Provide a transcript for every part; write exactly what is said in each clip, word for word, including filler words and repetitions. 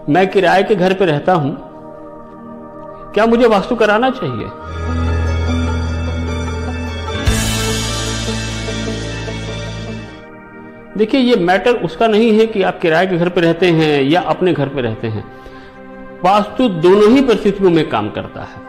मैं किराए के घर पे रहता हूं, क्या मुझे वास्तु कराना चाहिए? देखिए, ये मैटर उसका नहीं है कि आप किराए के घर पे रहते हैं या अपने घर पे रहते हैं। वास्तु दोनों ही परिस्थितियों में काम करता है।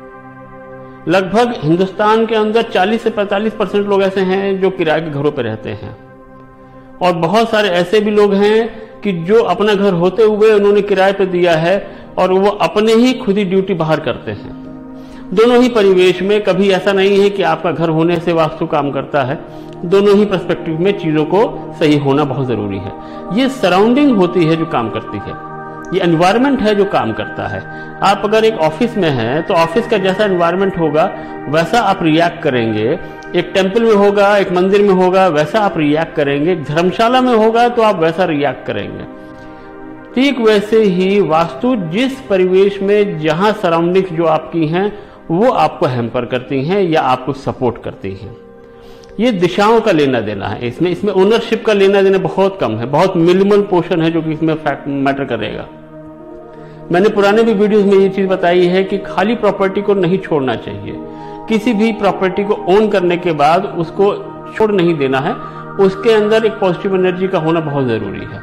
लगभग हिंदुस्तान के अंदर चालीस से पैंतालीस परसेंट लोग ऐसे हैं जो किराए के घरों पे रहते हैं, और बहुत सारे ऐसे भी लोग हैं कि जो अपना घर होते हुए उन्होंने किराए पे दिया है और वो अपने ही खुद ही ड्यूटी बाहर करते हैं। दोनों ही परिवेश में कभी ऐसा नहीं है कि आपका घर होने से वास्तु काम करता है। दोनों ही पर्सपेक्टिव में चीजों को सही होना बहुत जरूरी है। ये सराउंडिंग होती है जो काम करती है, ये एनवायरनमेंट है जो काम करता है। आप अगर एक ऑफिस में हैं तो ऑफिस का जैसा एनवायरनमेंट होगा वैसा आप रिएक्ट करेंगे। एक टेंपल में होगा, एक मंदिर में होगा, वैसा आप रिएक्ट करेंगे। धर्मशाला में होगा तो आप वैसा रिएक्ट करेंगे। ठीक वैसे ही वास्तु जिस परिवेश में जहां सराउंडिंग्स जो आपकी हैं वो आपको हैम्पर करती हैं या आपको सपोर्ट करती हैं। ये दिशाओं का लेना देना है इसमें इसमें ओनरशिप का लेना देना बहुत कम है, बहुत मिनिमल पोर्शन है जो कि इसमें फैक्ट मैटर करेगा। मैंने पुराने भी वीडियोस में ये चीज बताई है कि खाली प्रॉपर्टी को नहीं छोड़ना चाहिए। किसी भी प्रॉपर्टी को ओन करने के बाद उसको छोड़ नहीं देना है, उसके अंदर एक पॉजिटिव एनर्जी का होना बहुत जरूरी है।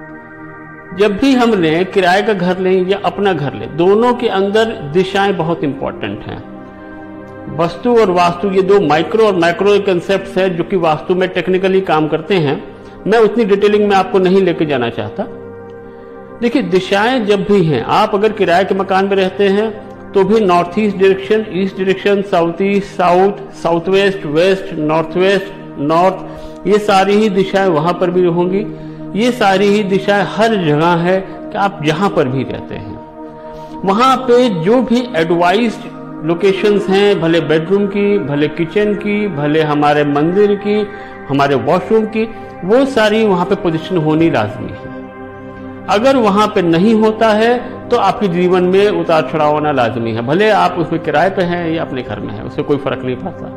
जब भी हम लें, किराए का घर लें या अपना घर लें, दोनों के अंदर दिशाएं बहुत इंपॉर्टेंट हैं। वस्तु और वास्तु ये दो माइक्रो और मैक्रो कंसेप्ट्स हैं जो कि वास्तु में टेक्निकली काम करते हैं। मैं उतनी डिटेलिंग में आपको नहीं लेके जाना चाहता। देखिए, दिशाएं जब भी हैं, आप अगर किराए के मकान में रहते हैं तो भी north east direction, east direction, south east, south, south west, west, north west, north, ये सारी ही दिशाएं वहां पर भी होंगी। ये सारी ही दिशाएं हर जगह है कि आप जहां पर भी रहते हैं वहां पे जो भी एडवाइज्ड लोकेशंस हैं, भले बेडरूम की, भले किचन की, भले हमारे मंदिर की, हमारे वॉशरूम की, वो सारी वहां पे पोजीशन होनी लाजमी है। अगर वहां पे नहीं होता है तो आपके जीवन में उतार चढ़ाव होना लाजमी है। भले आप उसमें किराए पे हैं या अपने घर में हैं, उससे कोई फर्क नहीं पड़ता।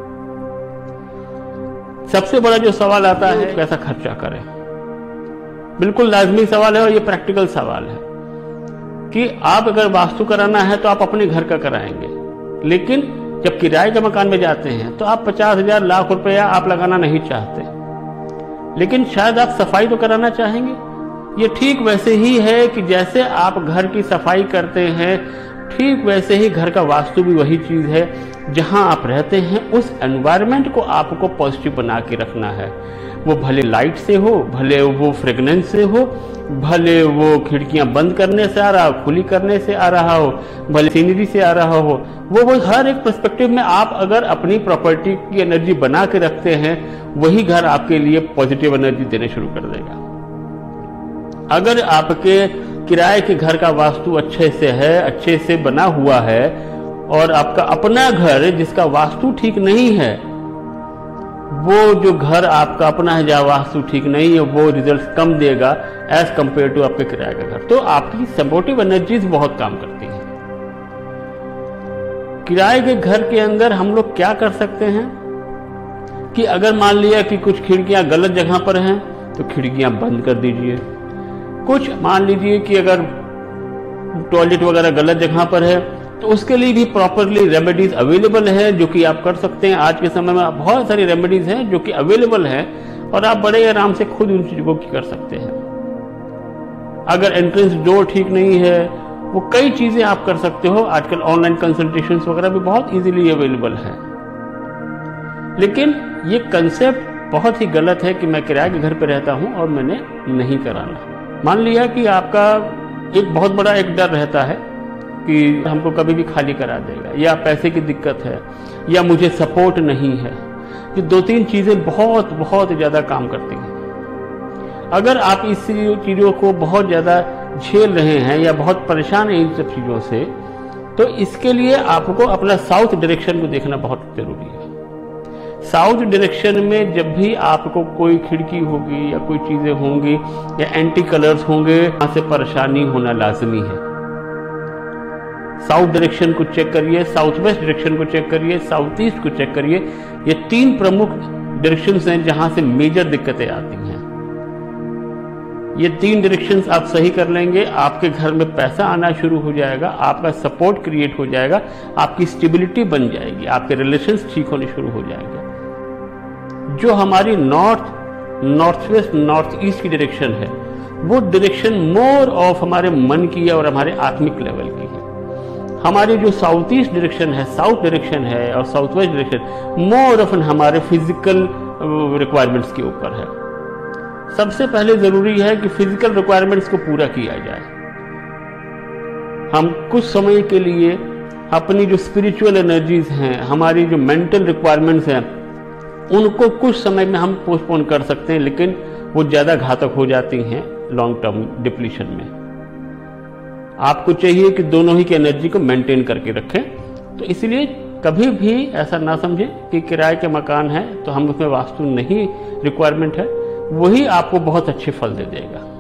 सबसे बड़ा जो सवाल आता है, कैसा खर्चा करें। बिल्कुल लाजमी सवाल है और ये प्रैक्टिकल सवाल है कि आप अगर वास्तु कराना है तो आप अपने घर का कराएंगे, लेकिन जब किराए के मकान में जाते हैं तो आप पचास हजार लाख रुपया आप लगाना नहीं चाहते, लेकिन शायद आप सफाई तो कराना चाहेंगे। ये ठीक वैसे ही है कि जैसे आप घर की सफाई करते हैं, ठीक वैसे ही घर का वास्तु भी वही चीज है। जहां आप रहते हैं उस एनवायरनमेंट को आपको पॉजिटिव बना के रखना है। वो भले लाइट से हो, भले वो फ्रेगनेंस से हो, भले वो खिड़कियां बंद करने से आ रहा हो, खुली करने से आ रहा हो, भले सीनरी से आ रहा हो, वो वो हर एक पर्सपेक्टिव में आप अगर अपनी प्रॉपर्टी की एनर्जी बना के रखते हैं, वही घर आपके लिए पॉजिटिव एनर्जी देने शुरू कर देगा। अगर आपके किराए के घर का वास्तु अच्छे से है, अच्छे से बना हुआ है, और आपका अपना घर जिसका वास्तु ठीक नहीं है, वो जो घर आपका अपना है जहां वास्तु ठीक नहीं है, वो रिजल्ट कम देगा एज कंपेयर टू आपके किराए का घर। तो आपकी सपोर्टिव एनर्जीज बहुत काम करती हैं। किराए के घर के अंदर हम लोग क्या कर सकते हैं कि अगर मान लिया कि कुछ खिड़कियां गलत जगह पर हैं तो खिड़कियां बंद कर दीजिए। कुछ मान लीजिए कि अगर टॉयलेट वगैरह गलत जगह पर है तो उसके लिए भी प्रॉपरली रेमेडीज अवेलेबल है जो कि आप कर सकते हैं। आज के समय में बहुत सारी रेमेडीज हैं जो कि अवेलेबल है और आप बड़े आराम से खुद उन चीजों को कर सकते हैं। अगर एंट्रेंस डोर ठीक नहीं है, वो कई चीजें आप कर सकते हो। आजकल ऑनलाइन कंसल्टेशन वगैरह भी बहुत इजीली अवेलेबल है। लेकिन ये कंसेप्ट बहुत ही गलत है कि मैं किराए के घर पे रहता हूं और मैंने नहीं कराना। मान लिया कि आपका एक बहुत बड़ा एक डर रहता है कि हमको कभी भी खाली करा देगा, या पैसे की दिक्कत है, या मुझे सपोर्ट नहीं है। ये दो तीन चीजें बहुत बहुत ज्यादा काम करती हैं। अगर आप इस चीजों को बहुत ज्यादा झेल रहे हैं या बहुत परेशान हैं इन सब चीजों से, तो इसके लिए आपको अपना साउथ डायरेक्शन को देखना बहुत जरूरी है। साउथ डायरेक्शन में जब भी आपको कोई खिड़की होगी या कोई चीजें होंगी या एंटी कलर्स होंगे, वहां से परेशानी होना लाजमी है। साउथ डायरेक्शन को चेक करिए, साउथ वेस्ट डायरेक्शन को चेक करिए, साउथ ईस्ट को चेक करिए। ये तीन प्रमुख डायरेक्शंस हैं जहां से मेजर दिक्कतें आती हैं। ये तीन डायरेक्शंस आप सही कर लेंगे, आपके घर में पैसा आना शुरू हो जाएगा, आपका सपोर्ट क्रिएट हो जाएगा, आपकी स्टेबिलिटी बन जाएगी, आपके रिलेशंस ठीक होने शुरू हो जाएंगे। जो हमारी north, north west, north east की डायरेक्शन है, वो डायरेक्शन मोर ऑफ हमारे मन की है और हमारे आत्मिक लेवल की है। हमारी जो साउथ ईस्ट डायरेक्शन है, साउथ डायरेक्शन है और south west direction more of हमारे फिजिकल रिक्वायरमेंट्स के ऊपर है। सबसे पहले जरूरी है कि फिजिकल रिक्वायरमेंट्स को पूरा किया जाए। हम कुछ समय के लिए अपनी जो स्पिरिचुअल एनर्जीज हैं, हमारी जो मेंटल रिक्वायरमेंट्स हैं, उनको कुछ समय में हम पोस्टपोन कर सकते हैं, लेकिन वो ज्यादा घातक हो जाती हैं लॉन्ग टर्म डिप्लीशन में। आपको चाहिए कि दोनों ही की एनर्जी को मेंटेन करके रखें। तो इसलिए कभी भी ऐसा ना समझें कि किराए के मकान है तो हम उसमें वास्तु नहीं रिक्वायरमेंट है, वही आपको बहुत अच्छे फल दे देगा।